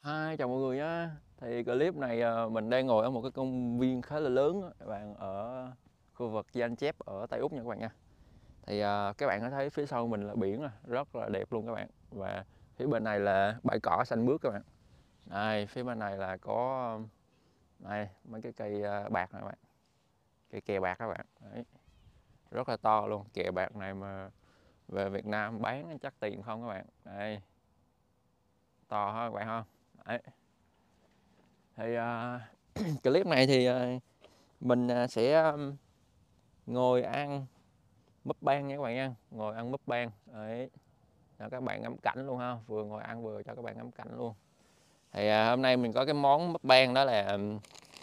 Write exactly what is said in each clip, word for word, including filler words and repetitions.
Hi, chào mọi người nhé. Thì clip này ờ, mình đang ngồi ở một cái công viên khá là lớn á, các bạn, ở khu vực Giang Chép ở Tây Úc nha các bạn nha. Thì ờ, các bạn có thấy phía sau mình là biển nè, rất là đẹp luôn các bạn. Và phía bên này là bãi cỏ xanh mướt các bạn. Đây, phía bên này là có đây mấy cái cây ờ, bạc này các bạn, cây kè bạc các bạn. Đấy, rất là to luôn. Kè bạc này mà về Việt Nam bán chắc tiền không các bạn. Đây, to ha các bạn không? Đấy. Thì uh, clip này thì uh, mình uh, sẽ um, ngồi ăn múp bang nha các bạn nha, ngồi ăn múp bang đấy, cho các bạn ngắm cảnh luôn ha, vừa ngồi ăn vừa cho các bạn ngắm cảnh luôn. Thì uh, hôm nay mình có cái món múp bang đó là um,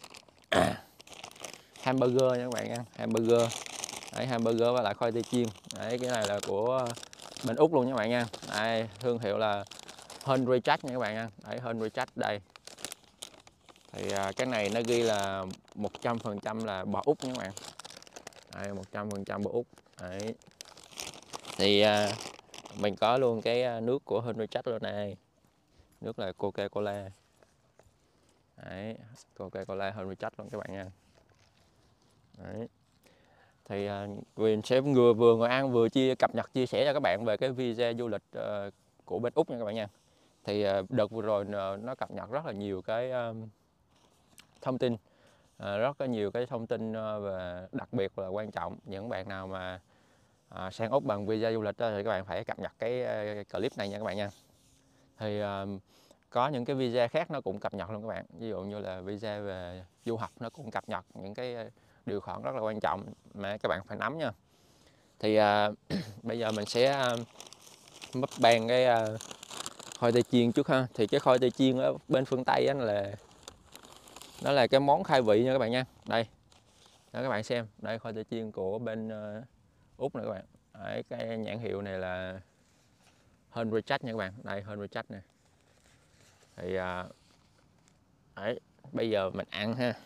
hamburger nha các bạn nha, hamburger đấy, hamburger và lại khoai tây chiên đấy. Cái này là của bên Úc luôn nha các bạn nha. Đây, thương hiệu là Henry Jack nha các bạn nha. Đấy, Henry Jack đây. Thì à, cái này nó ghi là một trăm phần trăm là bò Úc nha các bạn. Đây, một trăm phần trăm bò Úc. Đấy. Thì à, mình có luôn cái nước của Henry Jack luôn này. Nước là Coca-Cola. Đấy, Coca-Cola Henry Jack luôn các bạn nha. Đấy. Thì à, mình sẽ vừa vừa ngồi ăn vừa chia cập nhật chia sẻ cho các bạn về cái visa du lịch uh, của bên Úc nha các bạn nha. Thì uh, đợt vừa rồi uh, nó cập nhật rất là nhiều cái uh, thông tin, À, rất có nhiều cái thông tin và đặc biệt là quan trọng những bạn nào mà à, sang Úc bằng visa du lịch đó, thì các bạn phải cập nhật cái, cái clip này nha các bạn nha. Thì à, có những cái visa khác nó cũng cập nhật luôn các bạn, ví dụ như là visa về du học nó cũng cập nhật những cái điều khoản rất là quan trọng mà các bạn phải nắm nha. Thì à, bây giờ mình sẽ múc bang cái à, khoai tây chiên trước ha. Thì cái khoai tây chiên ở bên phương Tây á là nó là cái món khai vị nha các bạn nha. Đây, đó các bạn xem, đây khoai tây chiên của bên uh, Úc này các bạn. Đấy, cái nhãn hiệu này là Henry Jack nha các bạn. Đây Henry Jack nè. Thì uh, đấy, bây giờ mình ăn ha.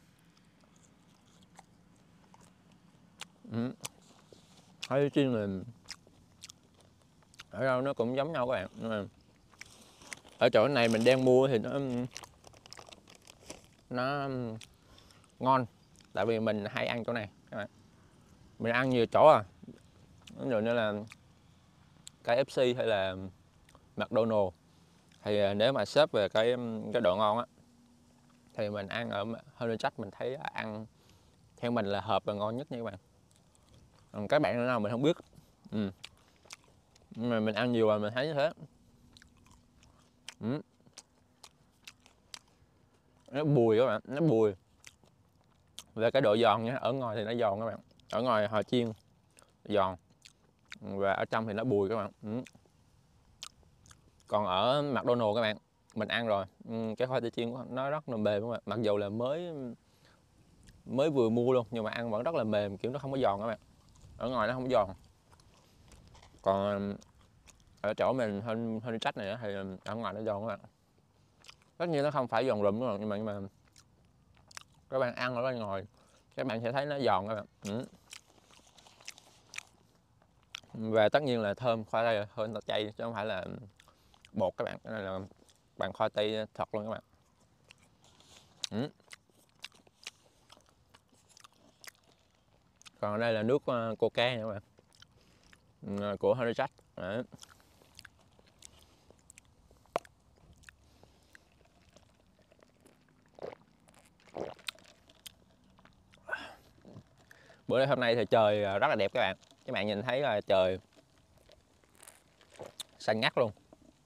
Ừ. Khoai tây chiên là ở đâu nó cũng giống nhau các bạn. Nhưng mà ở chỗ này mình đang mua thì nó nó ngon, tại vì mình hay ăn chỗ này các bạn. Mình ăn nhiều chỗ à, ví dụ như là ca ép xê hay là McDonald's, thì nếu mà xếp về cái cái độ ngon á thì mình ăn ở Henry Jack mình thấy ăn theo mình là hợp và ngon nhất nha các bạn. Còn các bạn nào mình không biết. Ừ. Nhưng mà mình ăn nhiều rồi mình thấy như thế. Ừ. Nó bùi các bạn, nó bùi. Về cái độ giòn nhé, ở ngoài thì nó giòn các bạn. Ở ngoài họ chiên giòn và ở trong thì nó bùi các bạn. Ừ. Còn ở McDonald's các bạn, mình ăn rồi, cái khoai tây chiên của nó rất là mềm các bạn. Mặc dù là mới mới vừa mua luôn nhưng mà ăn vẫn rất là mềm, kiểu nó không có giòn các bạn. Ở ngoài nó không có giòn. Còn ở chỗ mình hơn hơn trách này thì ở ngoài nó giòn các bạn. Tất nhiên nó không phải giòn rụm nhưng mà nhưng mà các bạn ăn ở bên ngoài các bạn sẽ thấy nó giòn các bạn. Ừ. Và tất nhiên là thơm khoai tây hơn chay chứ không phải là bột các bạn. Cái này là bạn khoai tây thật luôn các bạn. Ừ. Còn ở đây là nước coca nha các bạn, ừ, của Henry Jack. Đấy. Bữa nay hôm nay thì trời rất là đẹp các bạn. Các bạn nhìn thấy là trời xanh ngắt luôn,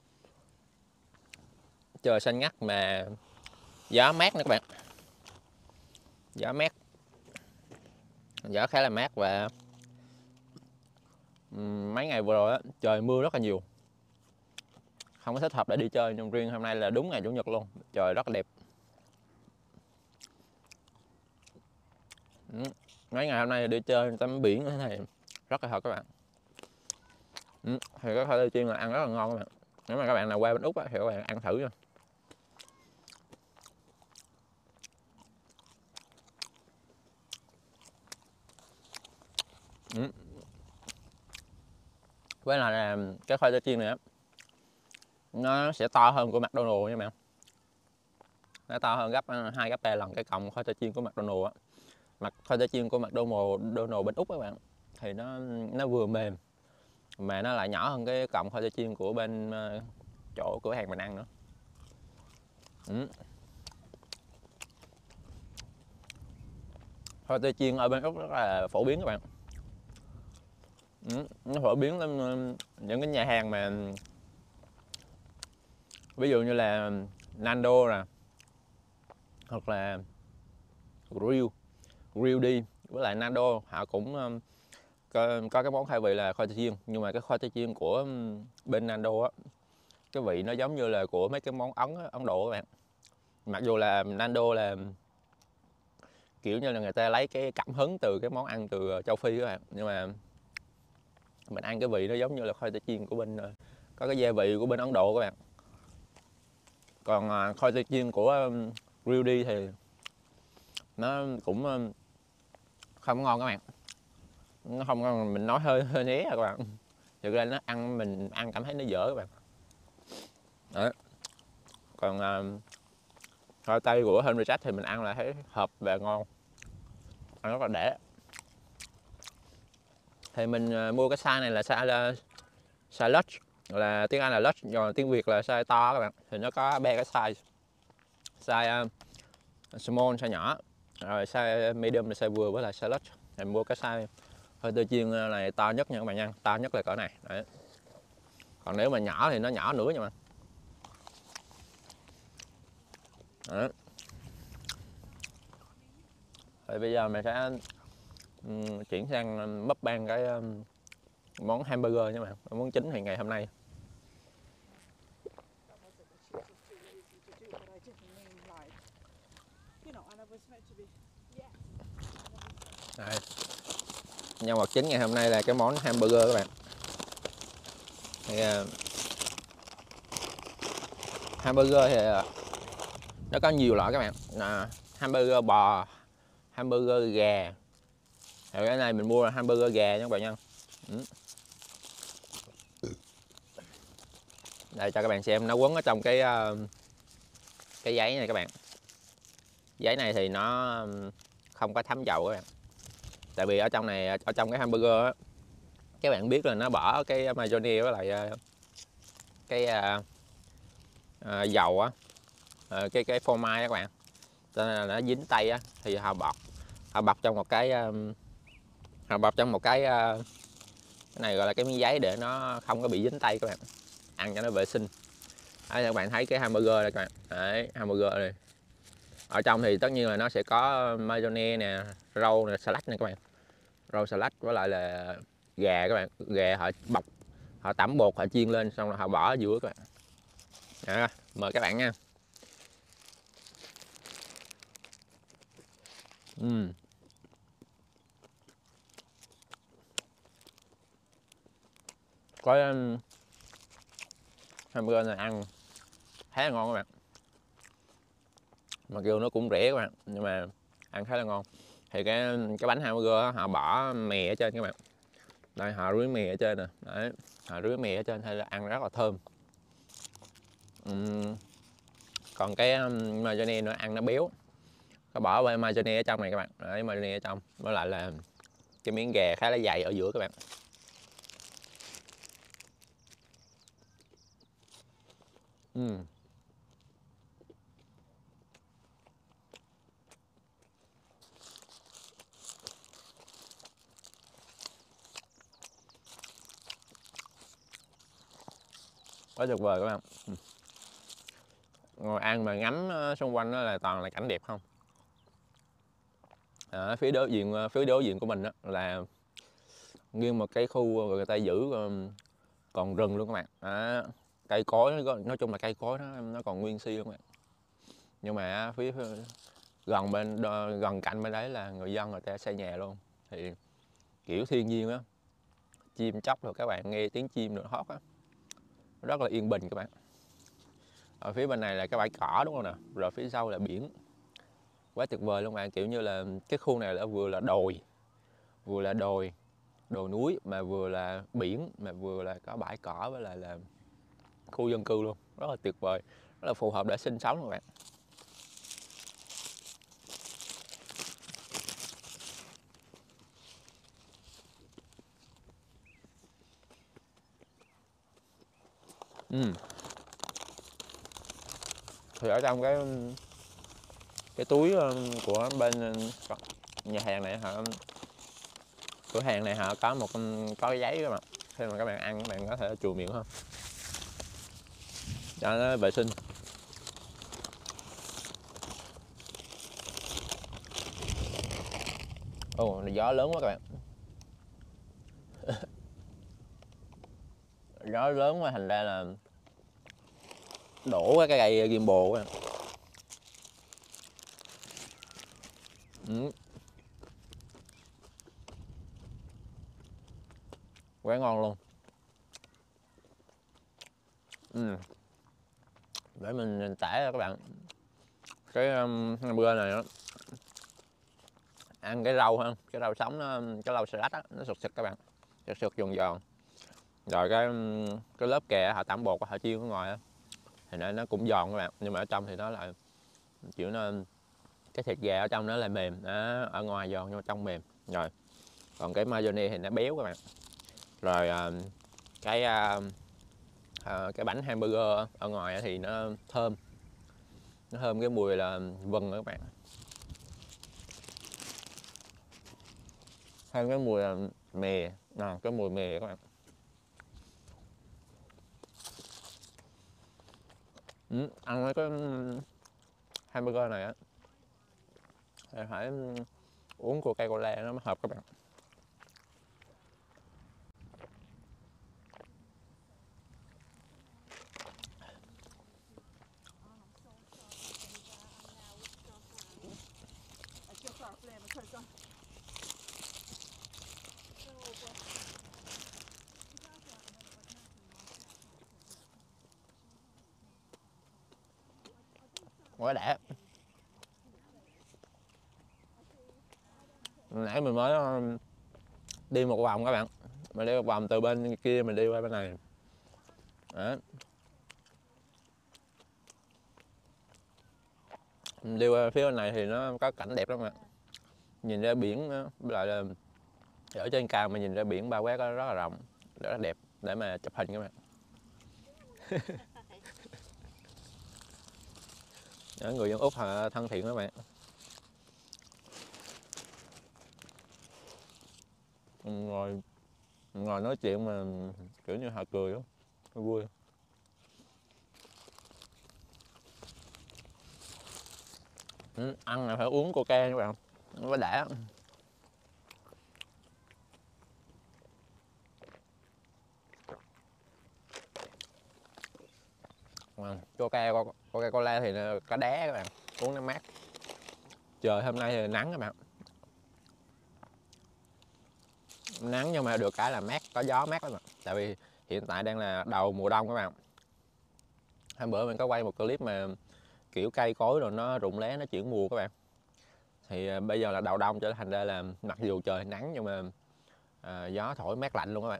trời xanh ngắt mà gió mát nữa các bạn, gió mát, gió khá là mát. Và mấy ngày vừa rồi á, trời mưa rất là nhiều, không có thích hợp để đi chơi, nhưng riêng hôm nay là đúng ngày chủ nhật luôn, trời rất là đẹp. Ừ. Mấy ngày hôm nay đi chơi tắm biển thế này rất là hợp các bạn. Ừ. Thì cái khoai tây chiên là ăn rất là ngon các bạn. Nếu mà các bạn nào qua bên Úc á, thì các bạn ăn thử nha. Ừ. Với lại là cái khoai tây chiên này á, nó sẽ to hơn của McDonald's nha bạn. nó to hơn gấp hai gấp ba lần cái cọng khoai tây chiên của McDonald's á. Mặt khoai tây chiên của McDonald's bên Úc các bạn thì nó nó vừa mềm mà nó lại nhỏ hơn cái cọng khoai tây chiên của bên uh, chỗ cửa hàng mình ăn nữa. Ừ. Khoai tây chiên ở bên Úc rất là phổ biến các bạn. Ừ. Nó phổ biến lắm, những cái nhà hàng mà ví dụ như là Nando nè, hoặc là Grill Grill đi với lại Nando, họ cũng um, có, có cái món khai vị là khoai tây chiên, nhưng mà cái khoai tây chiên của um, bên Nando á, cái vị nó giống như là của mấy cái món Ấn Ấn Độ các bạn. Mặc dù là Nando là kiểu như là người ta lấy cái cảm hứng từ cái món ăn từ châu Phi các bạn, nhưng mà mình ăn cái vị nó giống như là khoai tây chiên của bên, có cái gia vị của bên Ấn Độ các bạn. Còn uh, khoai tây chiên của um, Grill đi thì nó cũng um, không ngon các bạn. Nó không ngon, mình nói hơi hơi né các bạn. Thực ra nó ăn mình ăn cảm thấy nó dở các bạn. Đó. Còn uh, khoai tây của Henry Jack thì mình ăn là thấy hợp và ngon, ăn rất là đẻ. Thì mình uh, mua cái size này là size là size large, là tiếng Anh là large, rồi tiếng Việt là size to các bạn. Thì nó có ba cái size, size uh, small size nhỏ, rồi size medium là size vừa, với lại size large. Mình mua cái size khoai tây chiên này to nhất nha các bạn nha, to nhất là cỡ này. Đấy. Còn nếu mà nhỏ thì nó nhỏ nữa nha mà. Đó. Rồi bây giờ mình sẽ um, chuyển sang mấp ban cái um, món hamburger nha bạn, món chính thì ngày hôm nay. Đây. Nhân vật chính ngày hôm nay là cái món hamburger các bạn. Thì, uh, hamburger thì uh, nó có nhiều loại các bạn. À, hamburger bò, hamburger gà. Thì cái này mình mua là hamburger gà nha các bạn nha. Ừ. Đây cho các bạn xem, nó quấn ở trong cái uh, cái giấy này các bạn. Giấy này thì nó không có thấm dầu các bạn. Tại vì ở trong này, ở trong cái hamburger á, các bạn biết là nó bỏ cái mayonnaise với lại uh, cái uh, uh, dầu á, uh, cái cái phô mai các bạn, cho nên là nó dính tay á, thì họ bọc họ bọc trong một cái um, họ bọc trong một cái uh, cái này gọi là cái miếng giấy để nó không có bị dính tay các bạn, ăn cho nó vệ sinh. Đấy, các bạn thấy cái hamburger này các bạn. Đấy, hamburger này ở trong thì tất nhiên là nó sẽ có mayonnaise nè, rau nè, salad nè các bạn, rau salad với lại là gà các bạn. Gà họ bọc, họ tẩm bột, họ chiên lên xong rồi họ bỏ ở giữa các bạn. Đó, mời các bạn nha. Uhm. Cái um, hamburger này ăn khá là ngon các bạn. Mặc dù nó cũng rẻ các bạn, nhưng mà ăn khá là ngon. Thì cái cái bánh hamburger họ bỏ mè ở trên các bạn. Đây, họ rưới mè ở trên nè. Đấy, họ rưới mè ở trên hay là ăn rất là thơm. Uhm. Còn cái um, mayonnaise nữa, ăn nó béo. Có bỏ mayonnaise ở trong này các bạn. Đấy, mayonnaise ở trong. Với lại là cái miếng gà khá là dày ở giữa các bạn. Uhm. Quá tuyệt vời các bạn. Ngồi ăn mà ngắm xung quanh đó là toàn là cảnh đẹp không. À, phía đối diện phía đối diện của mình đó là nguyên một cái khu người ta giữ còn rừng luôn các bạn. À, cây cối, nói chung là cây cối nó nó còn nguyên si luôn các bạn. Nhưng mà phía, phía gần bên gần cạnh bên đấy là người dân người ta xây nhà luôn. Thì kiểu thiên nhiên á, chim chóc rồi các bạn nghe tiếng chim rồi hót á, rất là yên bình các bạn. Ở phía bên này là cái bãi cỏ đúng không nè, rồi phía sau là biển, quá tuyệt vời luôn các bạn. Kiểu như là cái khu này là vừa là đồi, vừa là đồi đồi núi, mà vừa là biển, mà vừa là có bãi cỏ với lại là khu dân cư luôn, rất là tuyệt vời, rất là phù hợp để sinh sống các bạn. Ừ. Thì ở trong cái cái túi của bên nhà hàng này họ, cửa hàng này họ có một có cái giấy các bạn, khi mà các bạn ăn các bạn có thể chùi miệng không cho nó vệ sinh. Ồ, gió lớn quá các bạn. Gió lớn quá thành ra là đổ cái cây gimbal á. Ừ. Quá ngon luôn. Ừ. Để mình tải cho các bạn cái um, hamburger này đó. Ăn cái rau ha, cái rau sống nó, cái rau salad á, nó sực sực các bạn, sực sực giòn giòn. Rồi cái cái lớp kè họ tẩm bột họ chiên ở ngoài á thì nó nó cũng giòn các bạn, nhưng mà ở trong thì nó lại kiểu nó cái thịt gà ở trong nó là mềm đó, ở ngoài giòn nhưng mà trong mềm. Rồi còn cái mayonnaise thì nó béo các bạn. Rồi cái cái bánh hamburger ở ngoài thì nó thơm, nó thơm cái mùi là vừng đó các bạn, thêm cái mùi là mè, à, cái mùi mè các bạn. Ừ, ăn với cái hamburger này á thì phải uống Coca-Cola nó mới hợp các bạn. Quá đã. Nãy mình mới đi một vòng các bạn, mình đi một vòng từ bên kia mình đi qua bên này đó. Mình đi qua phía bên này thì nó có cảnh đẹp lắm ạ, nhìn ra biển với lại là ở trên cao mà nhìn ra biển bao quát rất là rộng, rất là đẹp để mà chụp hình các bạn. Đó, người dân Úc họ thân thiện các bạn. Ngồi ngồi nói chuyện mà kiểu như họ cười đó, vui. Ừ, ăn là phải uống coca các bạn, nó mới đã. Coca Coca Cola thì có đá các bạn, uống nó mát. Trời hôm nay thì nắng các bạn, nắng nhưng mà được cái là mát, có gió mát lắm mà. Tại vì hiện tại đang là đầu mùa đông các bạn. Hôm bữa mình có quay một clip mà kiểu cây cối rồi nó rụng lá nó chuyển mùa các bạn. Thì bây giờ là đầu đông cho thành ra là mặc dù trời nắng nhưng mà à, gió thổi mát lạnh luôn các bạn.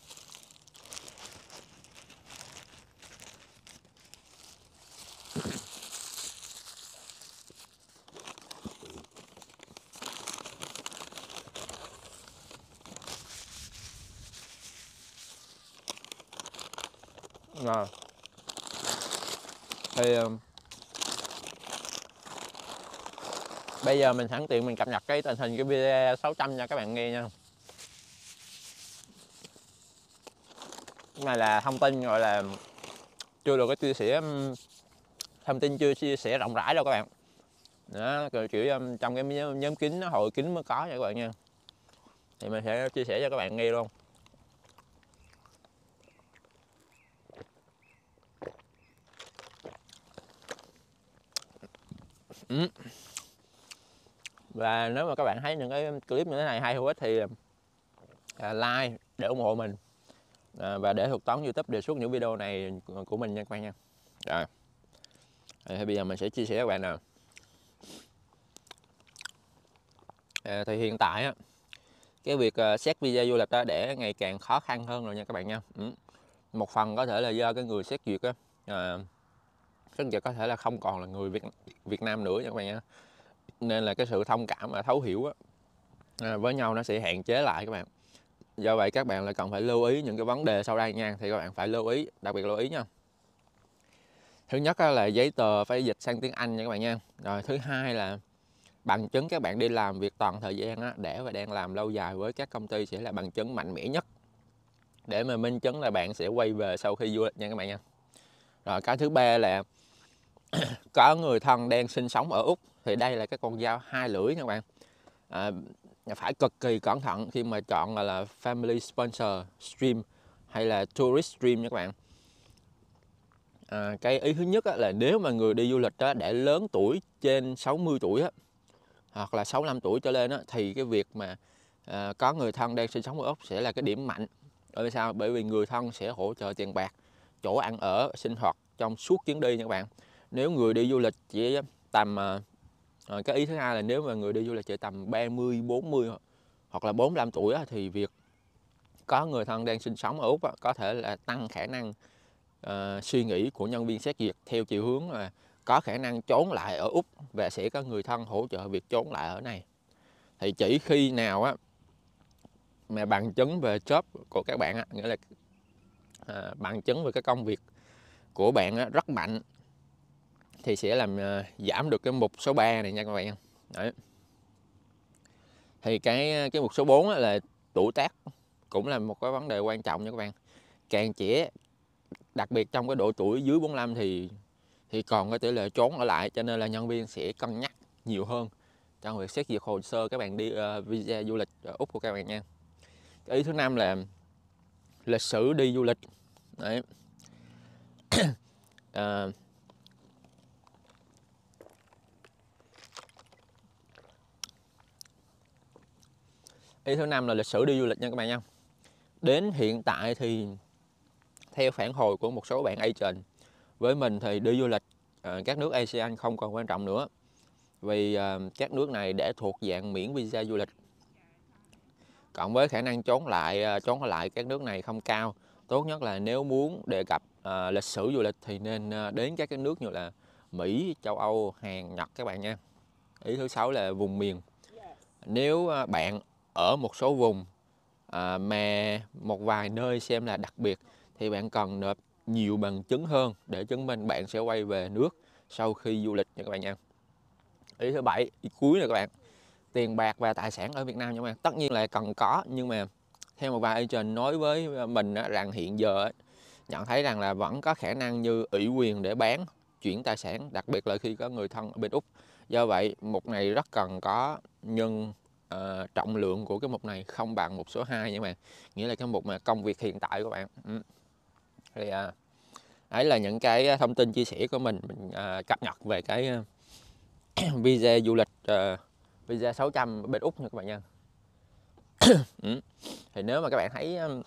Rồi. Thì bây giờ mình sẵn tiện mình cập nhật cái tình hình cái video sáu trăm cho các bạn nghe nha. Cái này là thông tin gọi là chưa được có chia sẻ, thông tin chưa chia sẻ rộng rãi đâu các bạn. Đó, kiểu trong cái nhóm kín, hội kín mới có nha các bạn nha. Thì mình sẽ chia sẻ cho các bạn nghe luôn. Ừ. Và nếu mà các bạn thấy những cái clip như thế này hay hữu ích thì like để ủng hộ mình, và để thuật toán YouTube đề xuất những video này của mình nha các bạn nha. Rồi thì bây giờ mình sẽ chia sẻ với các bạn nào. À, thì hiện tại á, cái việc uh, xét visa du lịch đó để ngày càng khó khăn hơn rồi nha các bạn nha. Ừ. Một phần có thể là do cái người xét duyệt á, à, xét duyệt có thể là không còn là người Việt Việt Nam nữa nha các bạn nha. Nên là cái sự thông cảm và thấu hiểu á, à, với nhau nó sẽ hạn chế lại các bạn. Do vậy các bạn lại cần phải lưu ý những cái vấn đề sau đây nha. Thì các bạn phải lưu ý, đặc biệt lưu ý nha. Thứ nhất là giấy tờ phải dịch sang tiếng Anh nha các bạn nha. Rồi thứ hai là bằng chứng các bạn đi làm việc toàn thời gian á, để và đang làm lâu dài với các công ty sẽ là bằng chứng mạnh mẽ nhất để mà minh chứng là bạn sẽ quay về sau khi du lịch nha các bạn nha. Rồi cái thứ ba là có người thân đang sinh sống ở Úc, thì đây là cái con dao hai lưỡi nha các bạn. À, phải cực kỳ cẩn thận khi mà chọn là, là family sponsor stream hay là tourist stream nha các bạn. À, cái ý thứ nhất á, là nếu mà người đi du lịch á, để lớn tuổi trên sáu mươi tuổi á, hoặc là sáu mươi lăm tuổi trở lên á, thì cái việc mà à, có người thân đang sinh sống ở Úc sẽ là cái điểm mạnh. Bởi vì sao? Bởi vì người thân sẽ hỗ trợ tiền bạc, chỗ ăn ở, sinh hoạt trong suốt chuyến đi nha các bạn. Nếu người đi du lịch chỉ tầm à, cái ý thứ hai là nếu mà người đi du lịch chỉ tầm ba mươi, bốn mươi hoặc là bốn mươi lăm tuổi á, thì việc có người thân đang sinh sống ở Úc á, có thể là tăng khả năng uh, suy nghĩ của nhân viên xét duyệt theo chiều hướng là có khả năng trốn lại ở Úc và sẽ có người thân hỗ trợ việc trốn lại ở này. Thì chỉ khi nào á mà bằng chứng về job của các bạn á, nghĩa là à, bằng chứng về cái công việc của bạn á, rất mạnh thì sẽ làm à, giảm được cái mục số ba này nha các bạn. Đấy. Thì cái cái mục số bốn á, là tuổi tác cũng là một cái vấn đề quan trọng nha các bạn. Càng trẻ, đặc biệt trong cái độ tuổi dưới bốn mươi lăm thì thì còn có tỷ lệ trốn ở lại, cho nên là nhân viên sẽ cân nhắc nhiều hơn trong việc xét duyệt hồ sơ các bạn đi uh, visa du lịch ở Úc của các bạn nha. Cái ý thứ năm là lịch sử đi du lịch. Đấy. à, ý thứ năm là lịch sử đi du lịch nha các bạn nha. Đến hiện tại thì theo phản hồi của một số bạn agent, với mình thì đi du lịch uh, các nước a sê an không còn quan trọng nữa, vì uh, các nước này để thuộc dạng miễn visa du lịch, cộng với khả năng trốn lại uh, trốn lại các nước này không cao. Tốt nhất là nếu muốn đề cập uh, lịch sử du lịch thì nên uh, đến các cái nước như là Mỹ, châu Âu, Hàn, Nhật các bạn nha. Ý thứ sáu là vùng miền. Nếu uh, bạn ở một số vùng à, mà một vài nơi xem là đặc biệt thì bạn cần nộp nhiều bằng chứng hơn để chứng minh bạn sẽ quay về nước sau khi du lịch nha các bạn nha. Ý thứ bảy, ý cuối nè các bạn, tiền bạc và tài sản ở Việt Nam nha các bạn. Tất nhiên là cần có, nhưng mà theo một vài agent nói với mình rằng hiện giờ nhận thấy rằng là vẫn có khả năng như ủy quyền để bán, chuyển tài sản, đặc biệt là khi có người thân ở bên Úc. Do vậy mục này rất cần có, nhưng uh, trọng lượng của cái mục này không bằng mục số hai nha các bạn. Nghĩa là cái mục mà công việc hiện tại của bạn. Ừ. Thì uh, đấy là những cái thông tin chia sẻ của mình, mình uh, cập nhật về cái uh, visa du lịch uh, visa sáu trăm bên Úc nha các bạn nha. Ừ. Thì nếu mà các bạn thấy uh,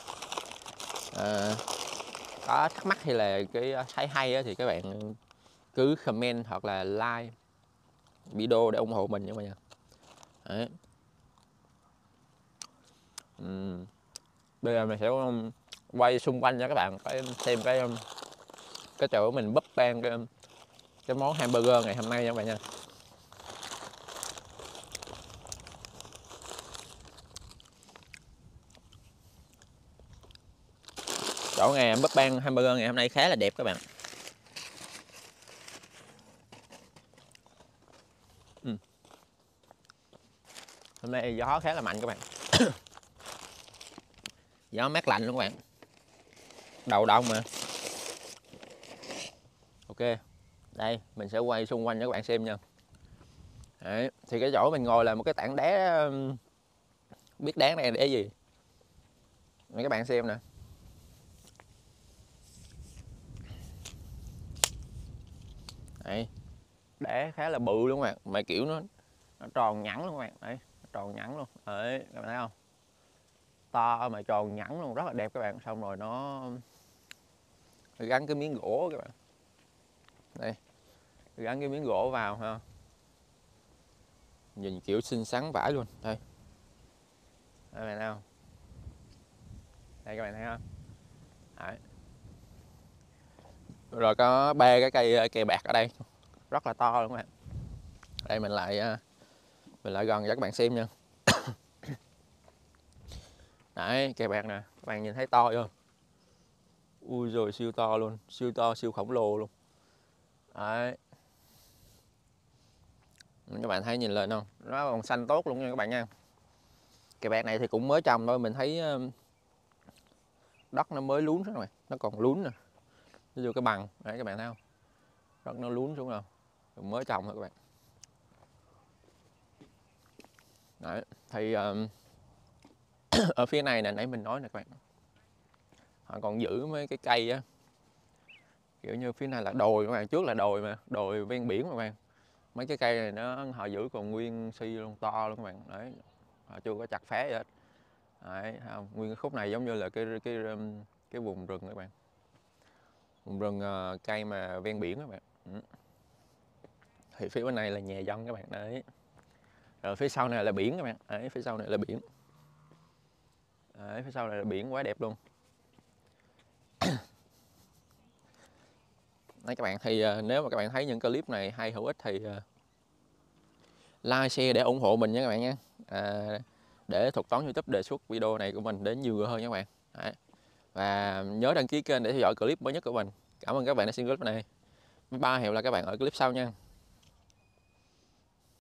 có thắc mắc hay là cái thấy hay thì các bạn cứ comment hoặc là like video để ủng hộ mình nha các bạn nha. Đấy. Uhm. Bây giờ mình sẽ quay xung quanh cho các bạn phải xem cái cái chỗ mình búp ban cái, cái món hamburger ngày hôm nay nha các bạn nha. Chỗ ngày búp ban hamburger ngày hôm nay khá là đẹp các bạn. uhm. Hôm nay gió khá là mạnh các bạn. Gió mát lạnh luôn các bạn, đầu đông mà. Ok, đây mình sẽ quay xung quanh cho các bạn xem nha. Đấy. Thì cái chỗ mình ngồi là một cái tảng đá, biết đáng này để gì mấy các bạn xem nè. Đấy, đá khá là bự luôn các bạn, mà kiểu nó nó tròn nhẵn luôn các bạn. Đấy, tròn nhẵn luôn. Đấy, các bạn thấy không, to mà tròn nhẵn luôn, rất là đẹp các bạn. Xong rồi nó gắn cái miếng gỗ các bạn, đây gắn cái miếng gỗ vào ha, nhìn kiểu xinh xắn vãi luôn. Đây, các bạn thấy không, đây các bạn thấy không. Đấy. Rồi có ba cái cây cây bạc ở đây rất là to luôn các bạn. Đây mình lại mình lại gần cho các bạn xem nha. Đấy, cây bạc nè, các bạn nhìn thấy to chưa? Ui rồi siêu to luôn, siêu to, siêu khổng lồ luôn. Đấy. Các bạn thấy nhìn lên không, nó còn xanh tốt luôn nha các bạn nha. Cái bẹt này thì cũng mới trồng thôi, mình thấy đất nó mới lún xuống rồi, nó còn lún nè, nó vô cái bằng đấy các bạn thấy không, đất nó lún xuống rồi, mới trồng thôi các bạn. Đấy thì um, ở phía này nè, nãy mình nói nè các bạn, họ còn giữ mấy cái cây á, kiểu như phía này là đồi các bạn, trước là đồi mà, đồi ven biển mà các bạn, mấy cái cây này nó họ giữ còn nguyên si luôn, to luôn các bạn. Đấy, họ chưa có chặt phá gì hết. Đấy, không? Nguyên cái khúc này giống như là cái cái cái vùng rừng các bạn, vùng rừng uh, cây mà ven biển các bạn. Ừ. Thì phía bên này là nhà dân các bạn. Đấy, rồi phía sau này là biển các bạn. Đấy, phía sau này là biển. Đấy, phía sau này là biển quá đẹp luôn. Đấy các bạn, thì uh, nếu mà các bạn thấy những clip này hay hữu ích thì uh, like, share để ủng hộ mình nha các bạn nha. À, để Thuật Toán YouTube đề xuất video này của mình đến nhiều người hơn nha các bạn. Đấy. Và nhớ đăng ký kênh để theo dõi clip mới nhất của mình. Cảm ơn các bạn đã xem clip này. Bye bye, hẹn gặp lại các bạn ở clip sau nha.